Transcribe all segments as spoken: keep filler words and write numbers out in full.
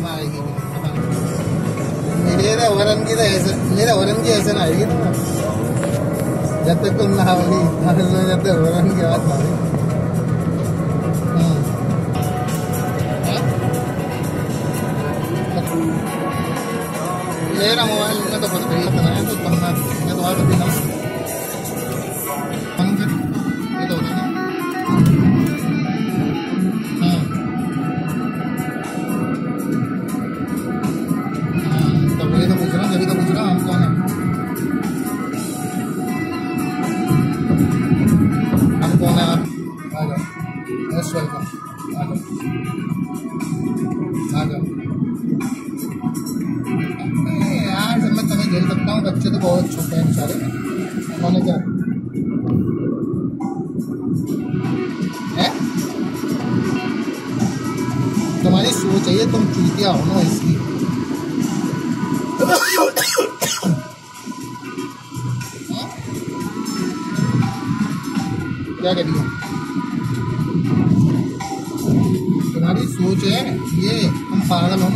आएगी मेरे वरन की तो ऐसे मेरा वरन की ऐसे ना आएगी ना जब तक तुम ना होगी जब तक वरन की बात ना होगी। मेरा मोबाइल में तो बहुत बढ़िया है तो पंद्रह मैं तो आपको दिखाऊँ ये तो होता है तो ये तो पूछ रहा हूँ जब तो पूछ रहा हूँ हम कौन है हम कौन है आप आ जाओ मोस्ट वेलकम आ जाओ आ जाओ यार जब मैं तुम्हें झेल सकता हूँ बच्चे तो बहुत छोटे हैं बेचारे उन्होंने क्या है तुम्हारी सोच है तुम चूतिया हो ना इसलिए क्या करिए तुम्हारी सोच है ये तुम पागल हो ना।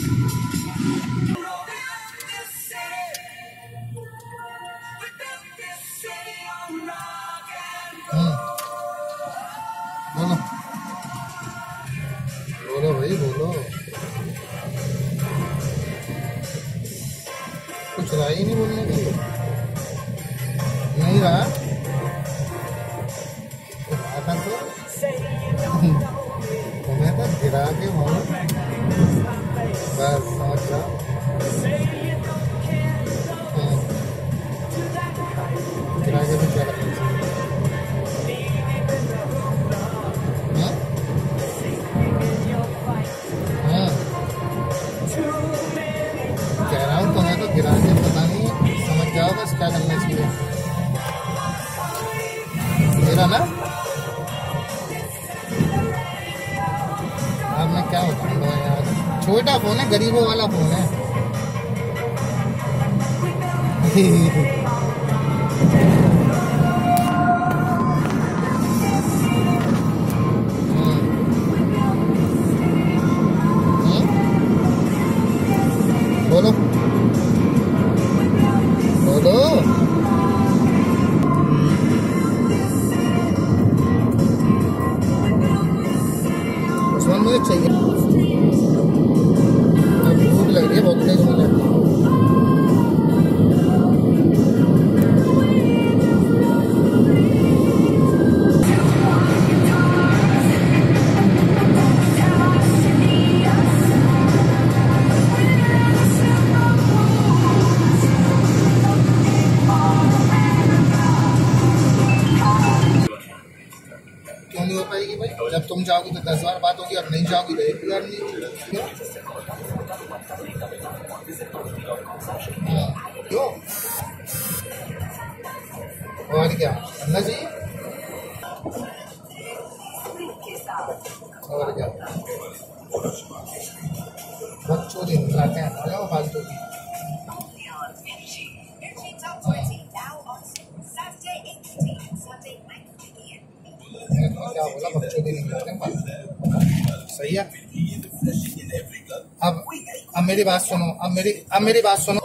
बोलो बोलो भाई बोलो कुछ रहा ही नहीं बोलने के लिए नहीं रहा तो तुम्हें तो गिरा के बोलो बस समझ जाओ गिरा के भी क्या रखना कह रहा हूँ तुम्हें तो गिरा के पता नहीं समझ जाओ बस क्या करना चाहिए मेरा ना अब मैं क्या बताऊँ यार छोटा फोन है गरीबों वाला फोन है बोलो बोलो उसमें मुझे चाहिए भूख लग रही है बहुत तेज मुझे नहीं हो पाएगी भाई जब तुम जाओगी तो दस बार बात होगी और नहीं जाओगी तो एक बार नहीं होगी क्यों और क्या करना चाहिए और क्या बच्चों दिन लाते हैं फालतू की क्या बोला बच्चों की नहीं करते सही है। अब अब मेरी बात सुनो अब मेरी अब मेरी बात सुनो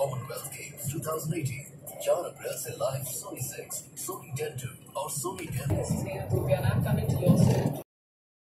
चार अप्रैल से live Sony six Sony ten two और सोनी